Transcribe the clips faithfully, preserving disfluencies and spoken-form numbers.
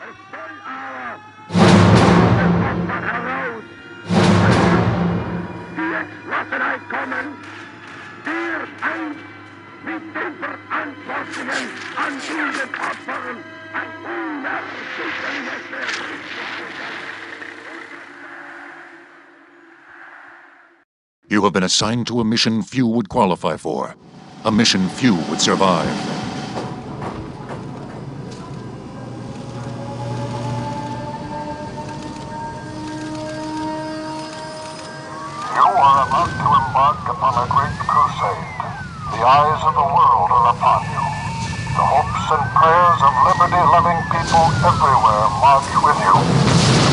Estoy ahora. Heraus. Die Entschlossenheit kommen. Wir eins mit den Verantwortlichen an diesen Opfern ein unerschütterliches You have been assigned to a mission few would qualify for. A mission few would survive. You are about to embark upon a great crusade. The eyes of the world are upon you. The hopes and prayers of liberty-loving people everywhere march with you.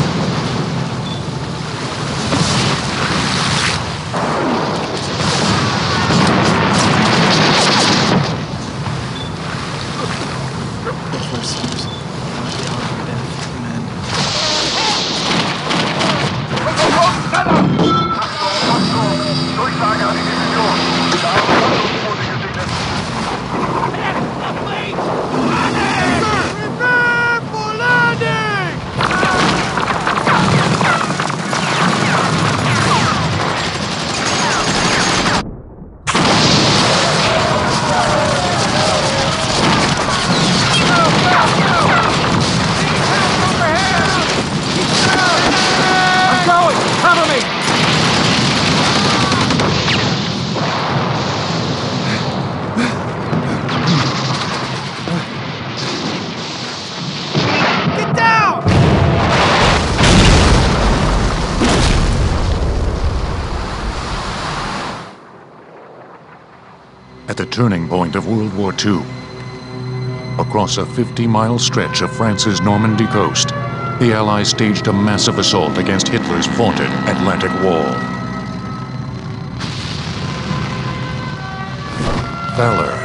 At the turning point of World War Two, across a fifty-mile stretch of France's Normandy coast, the Allies staged a massive assault against Hitler's vaunted Atlantic Wall. Valor,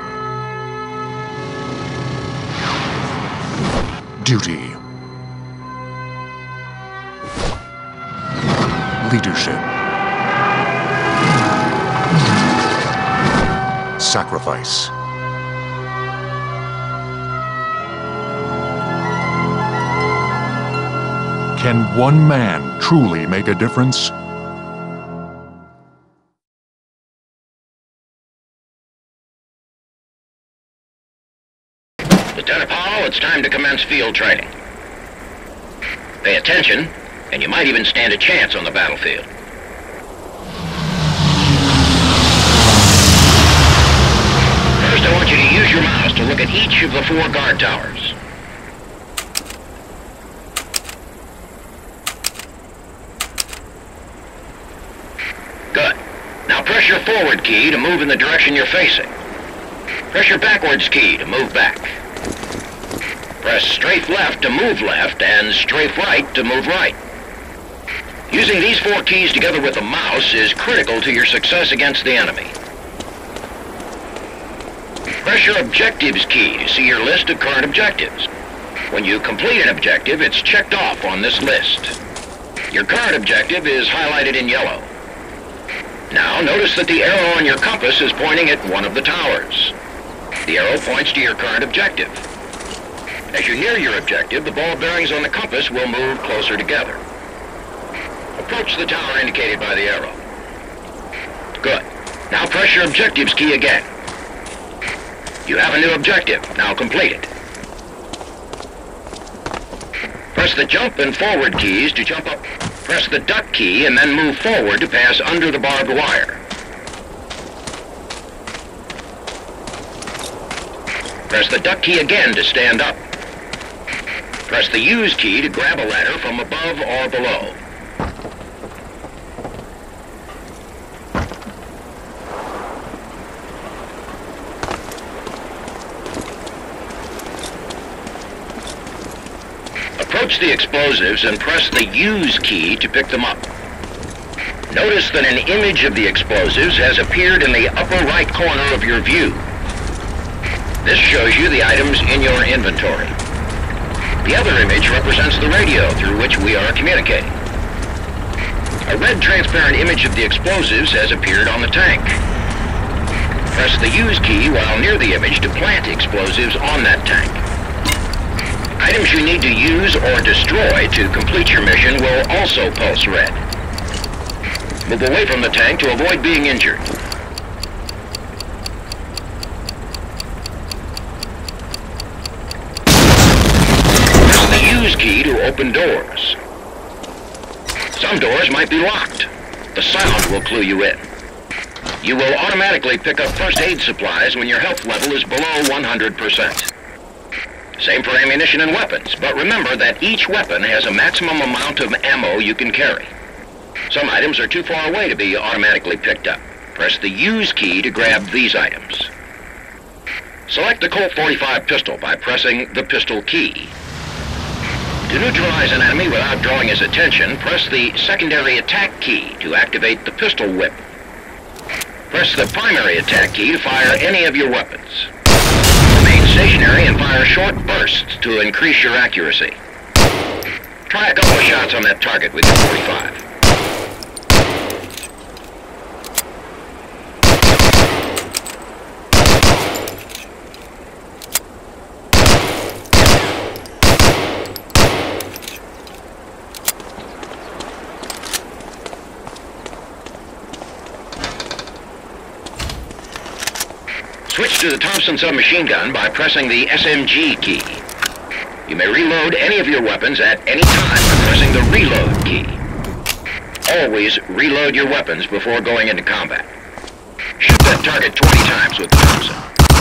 duty, leadership, sacrifice. Can one man truly make a difference? Lieutenant Powell, it's time to commence field training. Pay attention, and you might even stand a chance on the battlefield. First, I want you to use your mouse to look at each of the four guard towers. Good. Now press your forward key to move in the direction you're facing. Press your backwards key to move back. Press strafe left to move left and strafe right to move right. Using these four keys together with the mouse is critical to your success against the enemy. Press your objectives key to see your list of current objectives. When you complete an objective, it's checked off on this list. Your current objective is highlighted in yellow. Now notice that the arrow on your compass is pointing at one of the towers. The arrow points to your current objective. As you near your objective, the ball bearings on the compass will move closer together. Approach the tower indicated by the arrow. Good. Now press your objectives key again. You have a new objective. Now complete it. Press the jump and forward keys to jump up. Press the duck key and then move forward to pass under the barbed wire. Press the duck key again to stand up. Press the use key to grab a ladder from above or below. Approach the explosives and press the use key to pick them up. Notice that an image of the explosives has appeared in the upper right corner of your view. This shows you the items in your inventory. The other image represents the radio through which we are communicating. A red transparent image of the explosives has appeared on the tank. Press the use key while near the image to plant explosives on that tank. Items you need to use or destroy to complete your mission will also pulse red. Move away from the tank to avoid being injured. Press the use key to open doors. Some doors might be locked. The sound will clue you in. You will automatically pick up first aid supplies when your health level is below one hundred percent. Same for ammunition and weapons, but remember that each weapon has a maximum amount of ammo you can carry. Some items are too far away to be automatically picked up. Press the use key to grab these items. Select the Colt forty-five pistol by pressing the pistol key. To neutralize an enemy without drawing his attention, press the secondary attack key to activate the pistol whip. Press the primary attack key to fire any of your weapons. Remain stationary and fire short bursts to increase your accuracy. Try a couple of shots on that target with your forty-five. Switch to the Thompson submachine gun by pressing the S M G key. You may reload any of your weapons at any time by pressing the reload key. Always reload your weapons before going into combat. Shoot that target twenty times with the Thompson.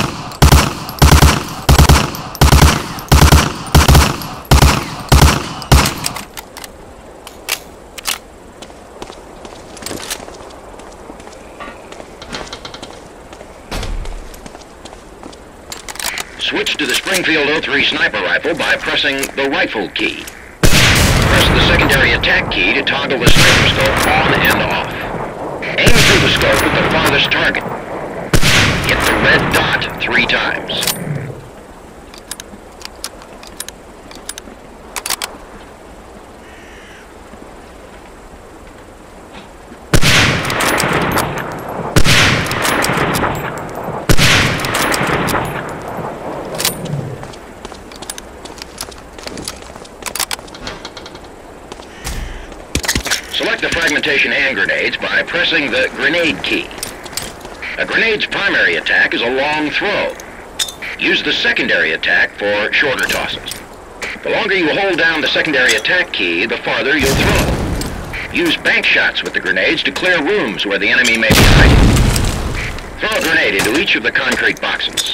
Switch to the Springfield oh three sniper rifle by pressing the rifle key. Press the secondary attack key to toggle the sniper scope on and off. Aim through the scope at the farthest target. Hit the red dot three times. Select the fragmentation hand grenades by pressing the grenade key. A grenade's primary attack is a long throw. Use the secondary attack for shorter tosses. The longer you hold down the secondary attack key, the farther you'll throw. Use bank shots with the grenades to clear rooms where the enemy may be hiding. Throw a grenade into each of the concrete boxes.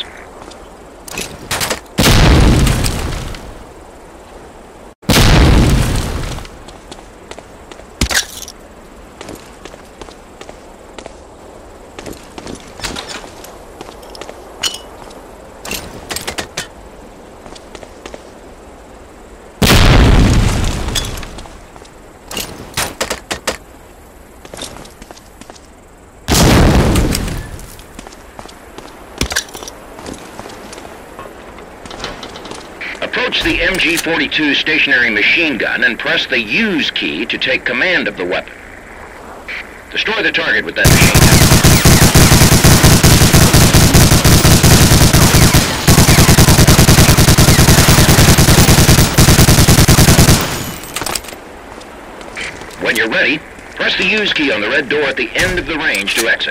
Approach the M G forty-two stationary machine gun and press the use key to take command of the weapon. Destroy the target with that machine gun. When you're ready, press the use key on the red door at the end of the range to exit.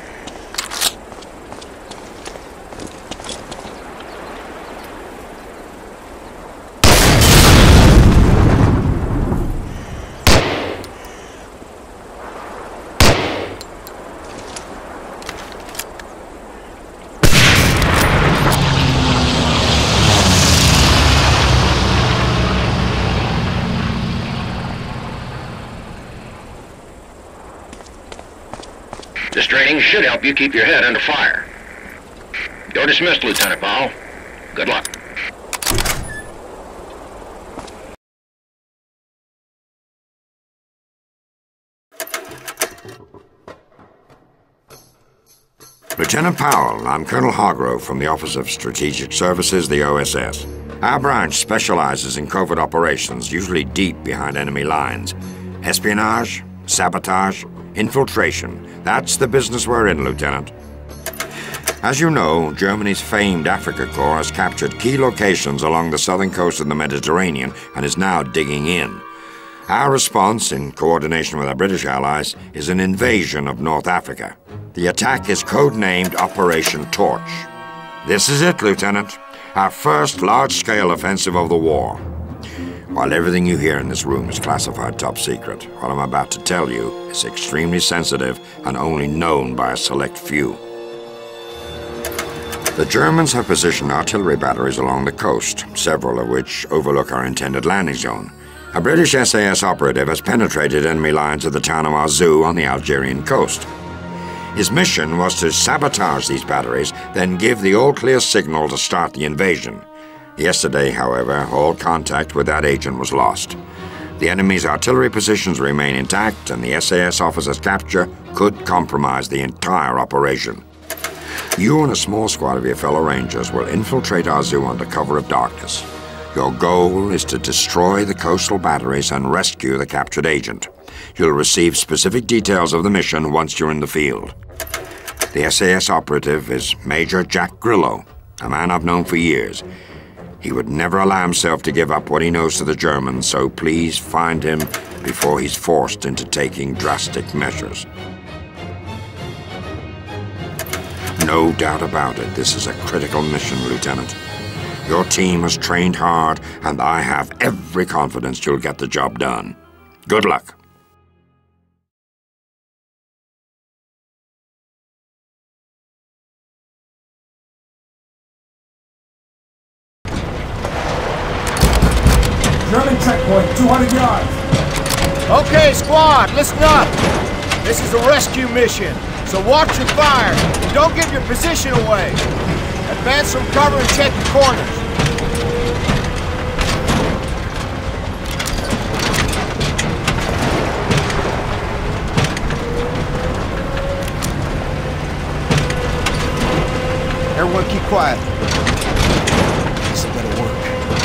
This training should help you keep your head under fire. You're dismissed, Lieutenant Powell. Good luck. Lieutenant Powell, I'm Colonel Hargrove from the Office of Strategic Services, the O S S. Our branch specializes in covert operations, usually deep behind enemy lines. Espionage, sabotage, infiltration. That's the business we're in, Lieutenant. As you know, Germany's famed Africa Corps has captured key locations along the southern coast of the Mediterranean and is now digging in. Our response, in coordination with our British allies, is an invasion of North Africa. The attack is codenamed Operation Torch. This is it, Lieutenant. Our first large-scale offensive of the war. While everything you hear in this room is classified top secret, what I'm about to tell you is extremely sensitive and only known by a select few. The Germans have positioned artillery batteries along the coast, several of which overlook our intended landing zone. A British S A S operative has penetrated enemy lines at the town of Arzou on the Algerian coast. His mission was to sabotage these batteries, then give the all-clear signal to start the invasion. Yesterday, however, all contact with that agent was lost. The enemy's artillery positions remain intact, and the S A S officer's capture could compromise the entire operation. You and a small squad of your fellow Rangers will infiltrate Arzou under cover of darkness. Your goal is to destroy the coastal batteries and rescue the captured agent. You'll receive specific details of the mission once you're in the field. The S A S operative is Major Jack Grillo, a man I've known for years. He would never allow himself to give up what he knows to the Germans, so please find him before he's forced into taking drastic measures. No doubt about it, this is a critical mission, Lieutenant. Your team has trained hard, and I have every confidence you'll get the job done. Good luck. German checkpoint, two hundred yards. Okay, squad, listen up. This is a rescue mission, so watch your fire and don't give your position away. Advance from cover and check your corners. Everyone keep quiet. This better work.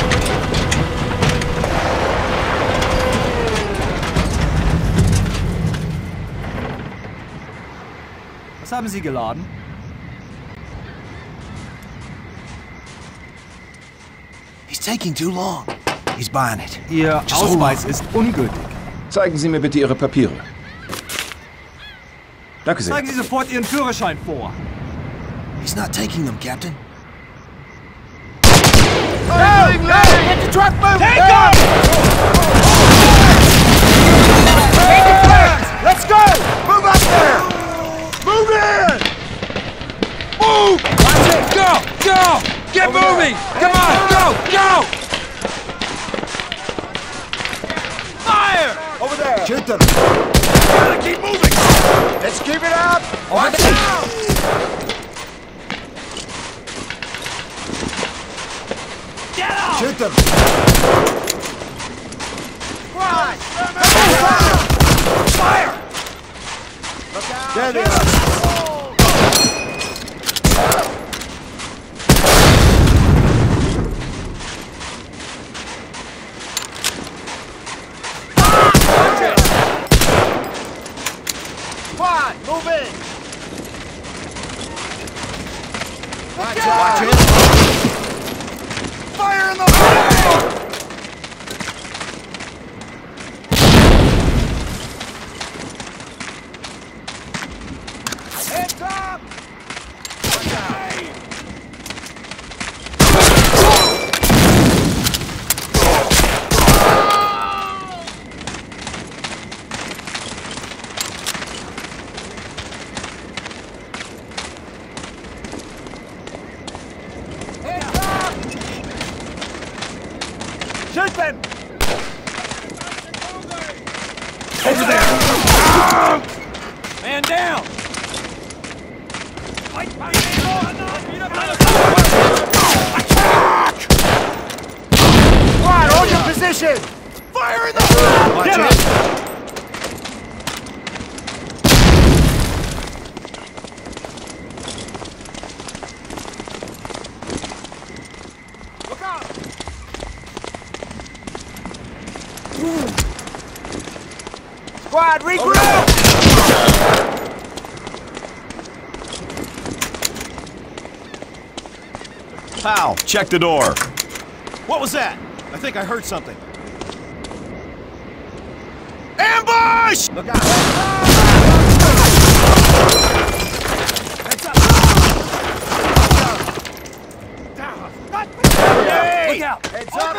Was haben Sie geladen? He's taking too long. He's buying it. Ihr Just hold Ausweis on. ist ungültig. Zeigen Sie mir bitte Ihre Papiere. Danke sehr. Zeigen Sie sofort Ihren Führerschein vor. He's not taking them, Captain. Go! Go! Get the truck moving! Take him! Take the flags! Let's go! Move up there! Move in! Move! Watch it! Go! Go! Get Over moving! There. Come on! Go! Go! Fire! Over there! Shoot them! Gotta keep moving! Let's keep it up! Watch out! Get out! Shoot them! Right! Fire! Look out! There they are! Squad, move in! Watch it! Watch it! Fire in the hole! Heads up! Watch out! Heads up! Shoot them! Over there! Man down! Squad, hold your position! Fire in the hole! Get him! Look out! Squad, regroup! Pal, check the door. What was that? I think I heard something. Ambush! Look out! Heads up! Hey! Look out! Heads up!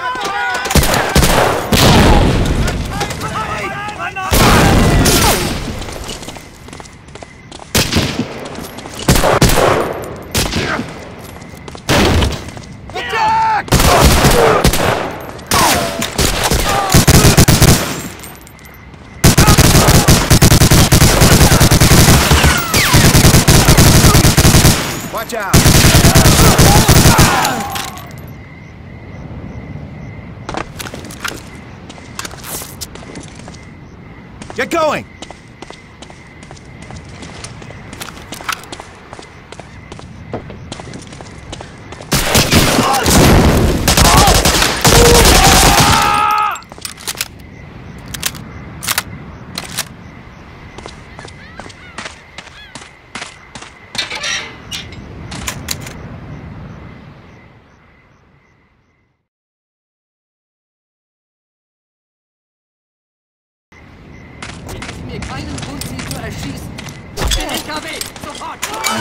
Watch out! Get going! Mir keinen Grund, sie zu erschießen. Den L K W! Sofort!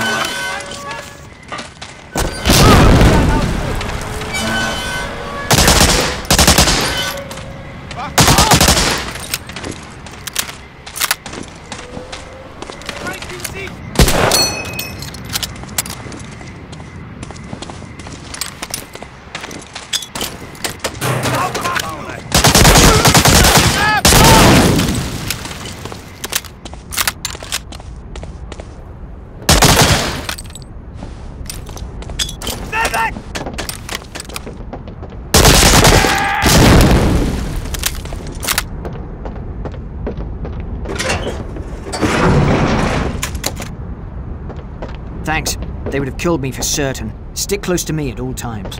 Thanks. They would have killed me for certain. Stick close to me at all times.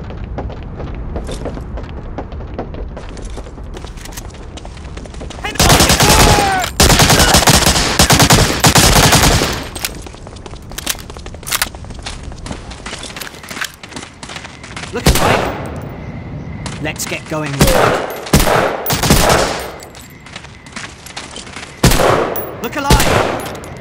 Look alive! Let's get going. Look alive!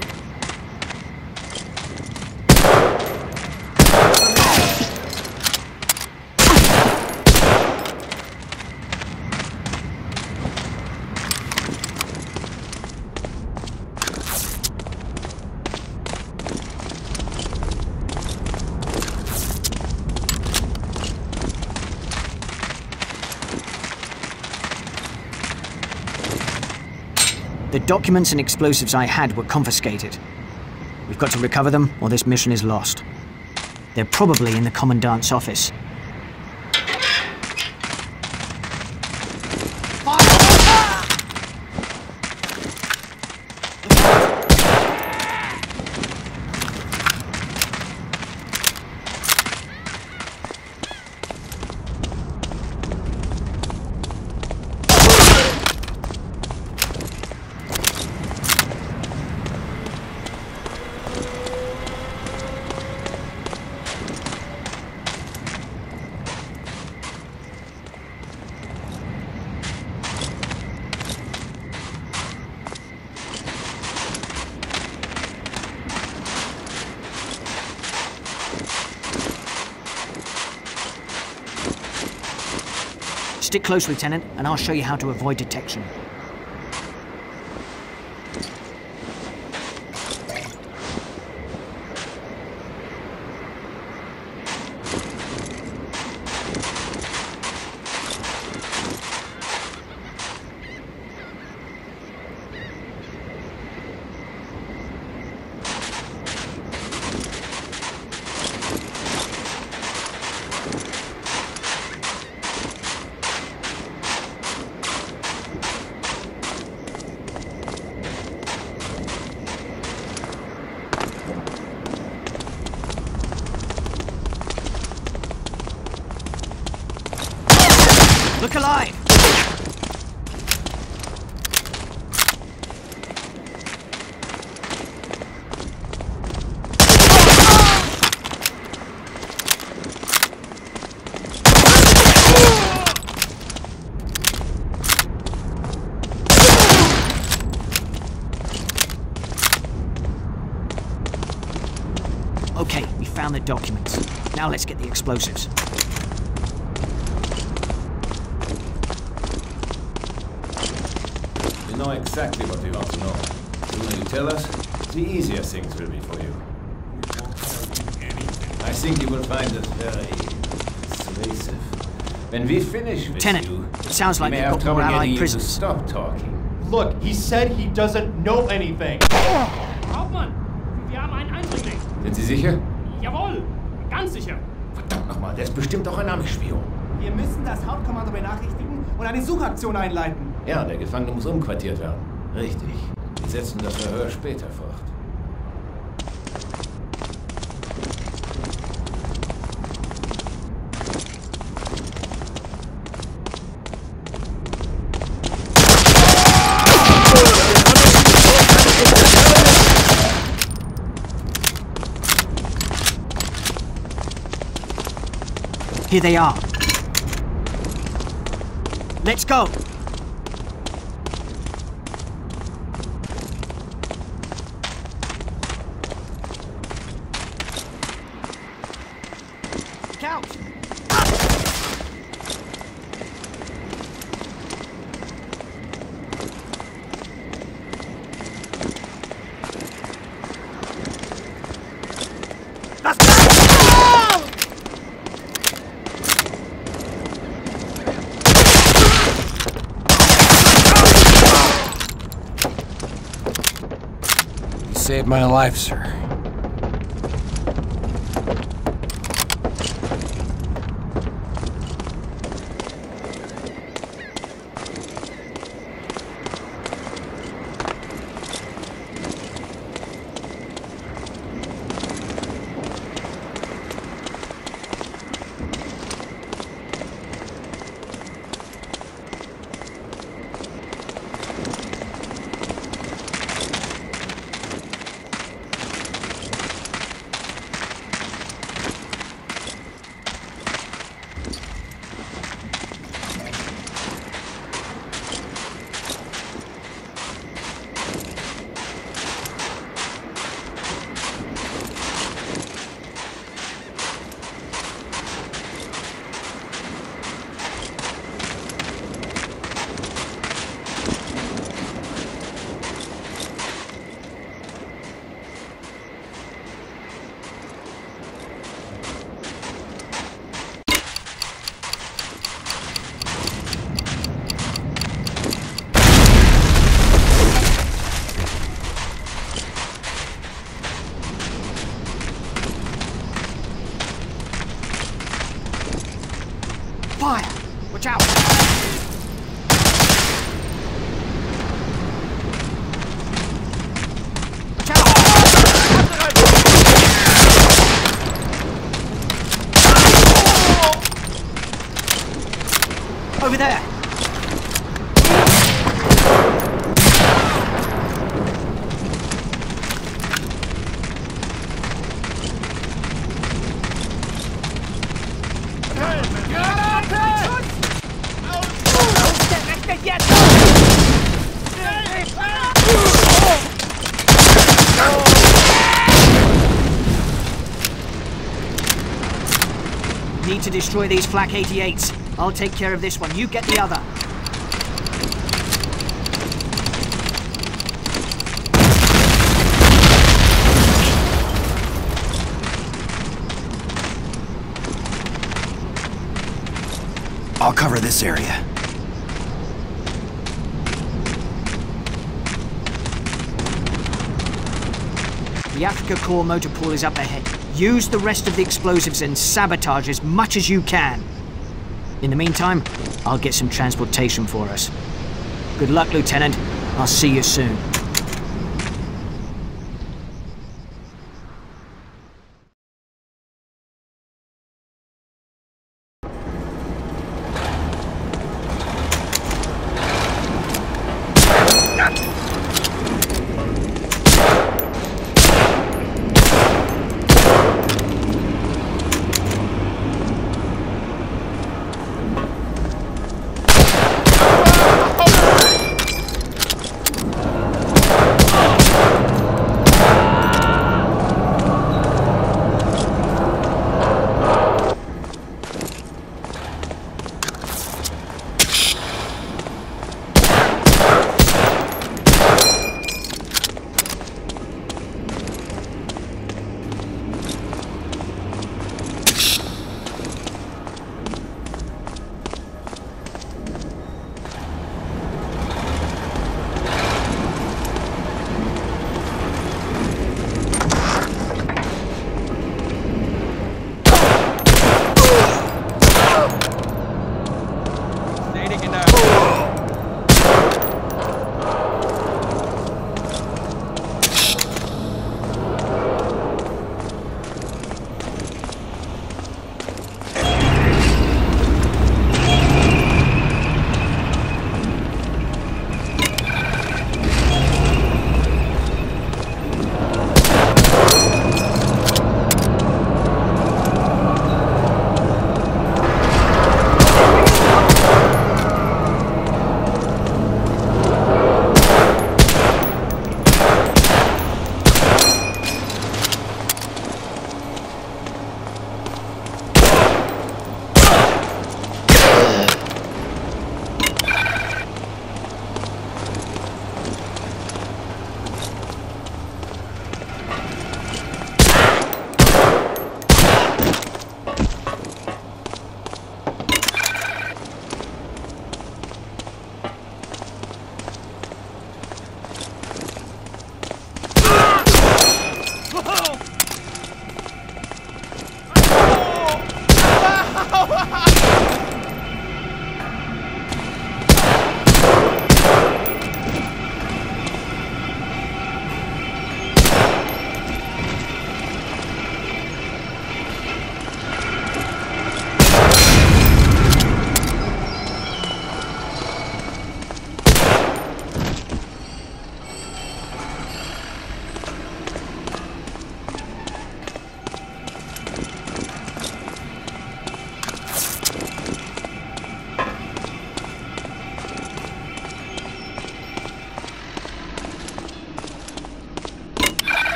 The documents and explosives I had were confiscated. We've got to recover them, or this mission is lost. They're probably in the Commandant's office. Stick close, Lieutenant, and I'll show you how to avoid detection. Look alive! Okay, we found the documents. Now let's get the explosives. You know exactly what we want to know. The sooner you tell us, the easier things will be for you. I think you will find it very persuasive. When we finish with Lieutenant, you, it sounds like we may they've have got trouble more getting allied you to prisoners. stop talking. Look, he said he doesn't know anything. Hauptmann, wir haben einen Eindringling. Sind Sie sicher? Jawohl, ganz sicher. Verdammt nochmal, der ist bestimmt doch ein Ami-Spion. Wir müssen das Hauptkommando benachrichtigen und eine Suchaktion einleiten. Ja, der Gefangene muss umquartiert werden. Richtig. Wir setzen das Verhör später fort. Here they are. Let's go! Count! Saved my life, sir. Fire! Watch out! Watch out! Over there! Need to destroy these flak eighty-eights. I'll take care of this one. You get the other. I'll cover this area. The Africa Corps motor pool is up ahead. Use the rest of the explosives and sabotage as much as you can. In the meantime, I'll get some transportation for us. Good luck, Lieutenant. I'll see you soon.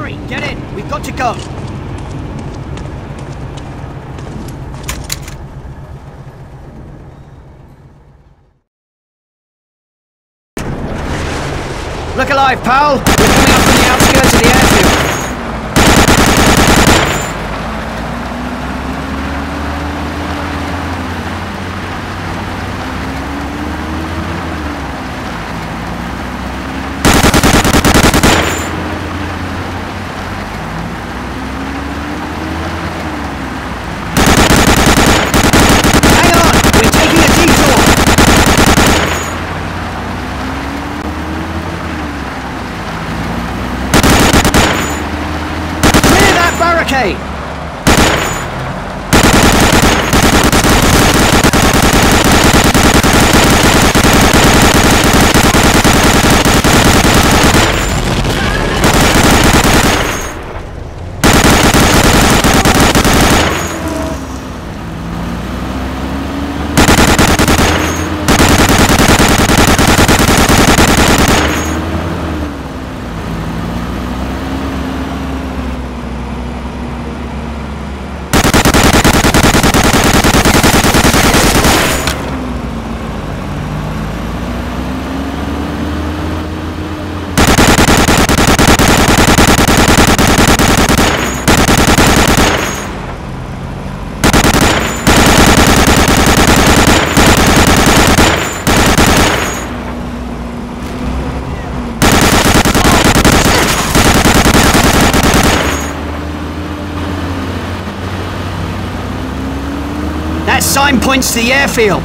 Hurry, get in. We've got to go. Look alive, pal! We're coming up from the outskirts of the airfield. Hang on! We're taking a detour! Barricade! That sign points to the airfield.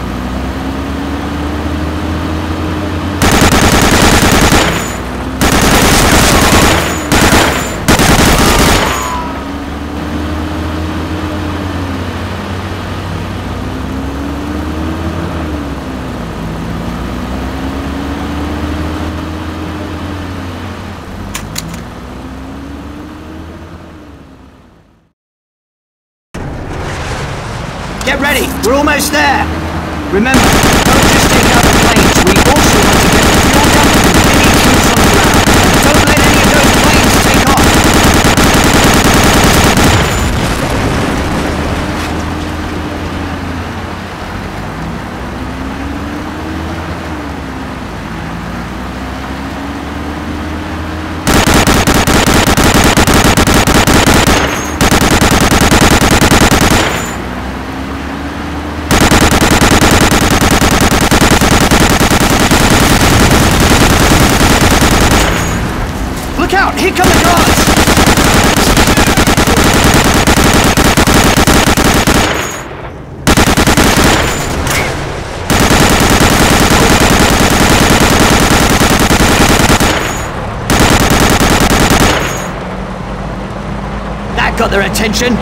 Get ready, we're almost there. Remember, don't just take out the planes, we also want to get the fuel dump and any troops on the ground. And don't let any of those planes take off. Look out! Here come the guards! That got their attention!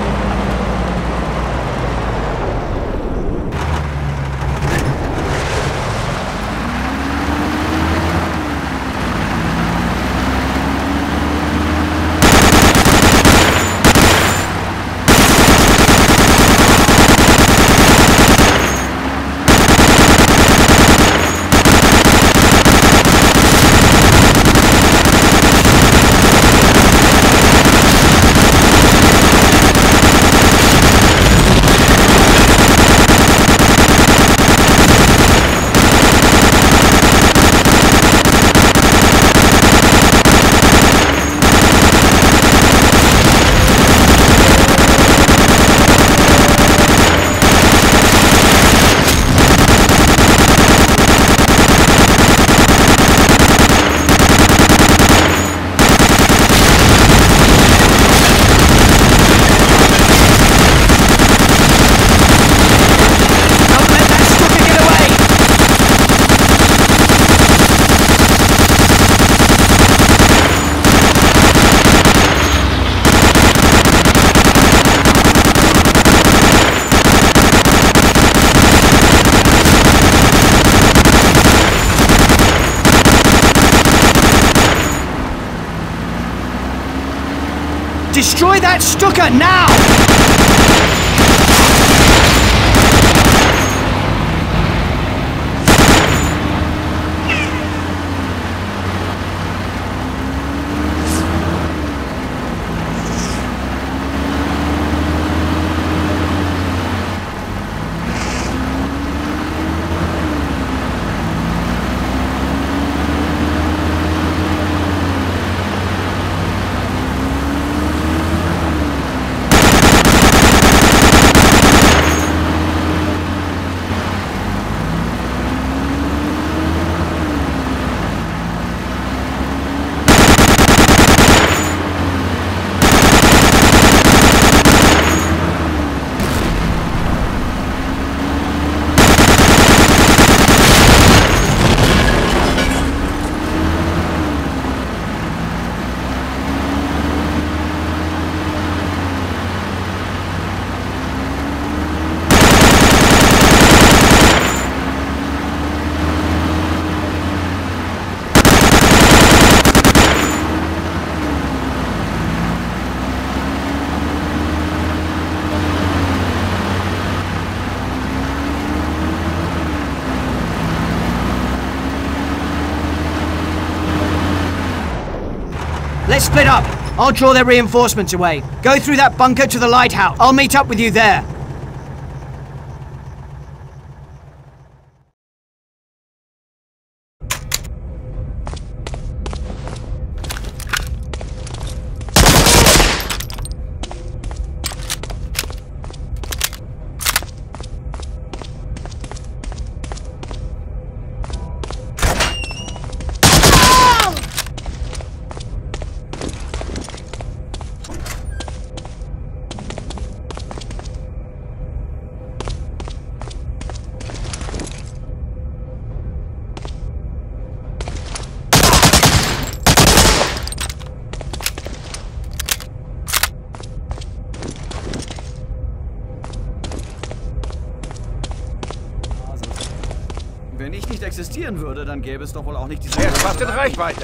Destroy that Stuka now! Let's split up. I'll draw their reinforcements away. Go through that bunker to the lighthouse. I'll meet up with you there. Wenn ich nicht existieren würde, dann gäbe es doch wohl auch nicht diese... Er ist fast in Reichweite!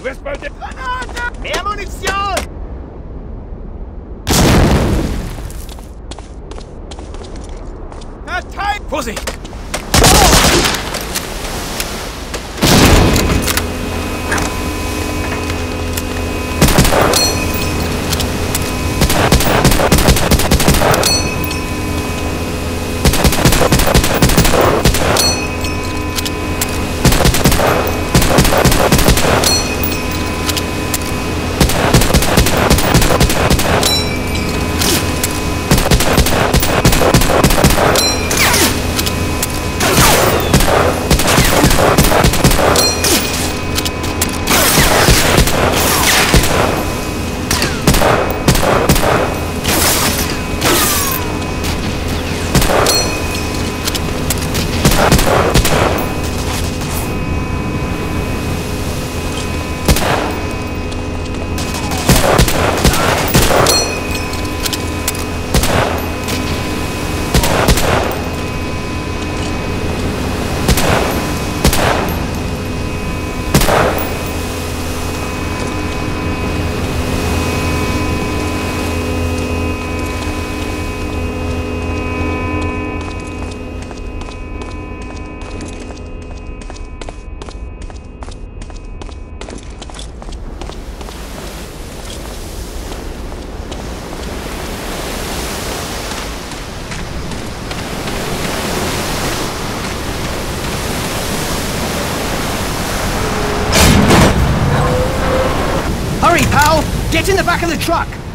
Granate! Mehr Munition! Verteidigt! Vorsicht! Hurry, pal! Get in the back of the truck!